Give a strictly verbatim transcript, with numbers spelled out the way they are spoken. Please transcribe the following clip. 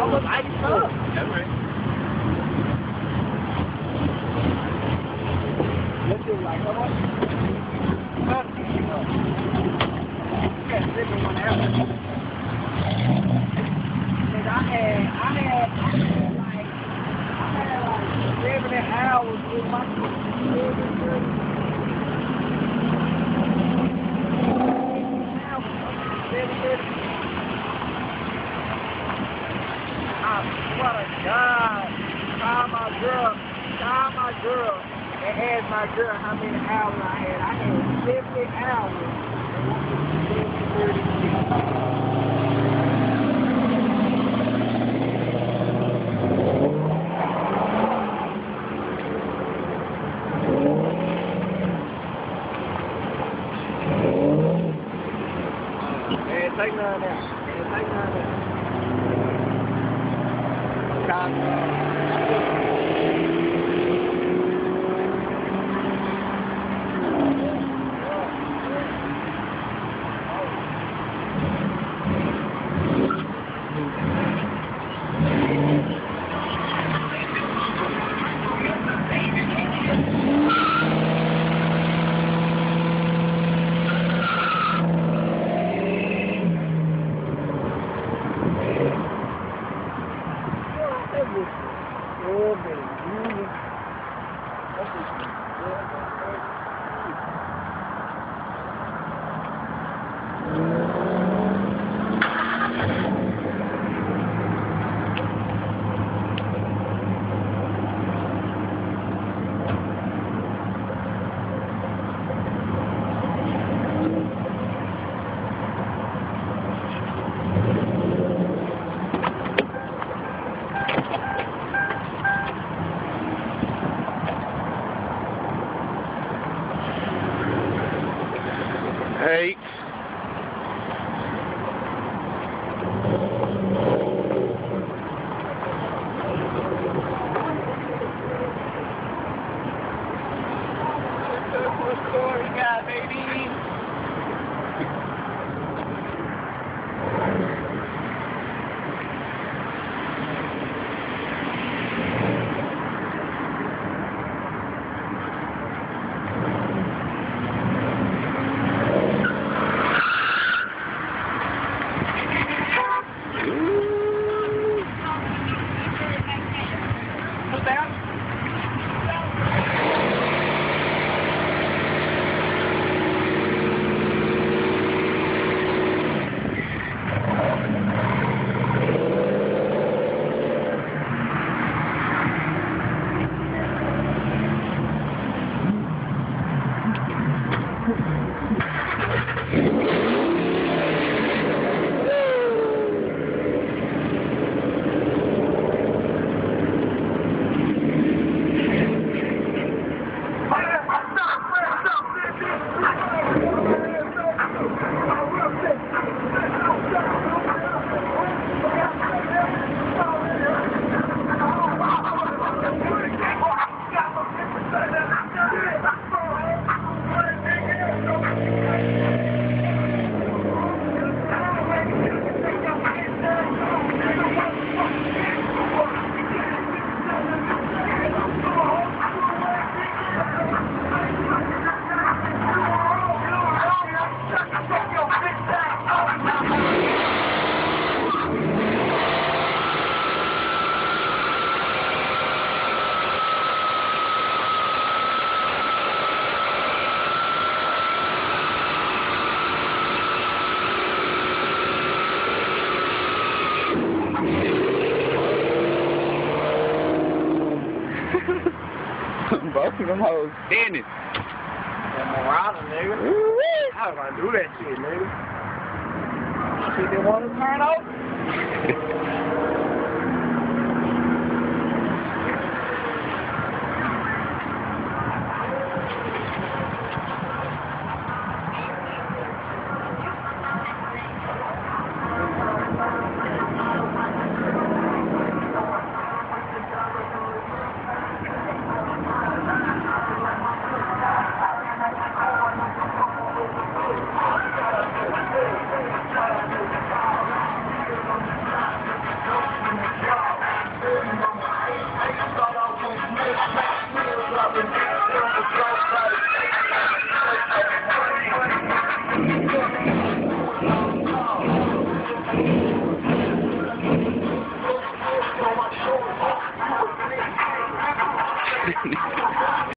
was iced up. That's right. This is like, how much? Huh? Yeah, this is one after. Cause I had, I had, I had like, I had like seventy hours with my I swear to God, call my girl, call my girl, and ask my girl how many hours I had. I had seventy hours. Man, take none now. Man, take none now. Hey. What story you got, baby? What's that? Both of them hoes standing. That Morana, nigga. I was gonna do that shit, nigga. Shit, they want to turn over?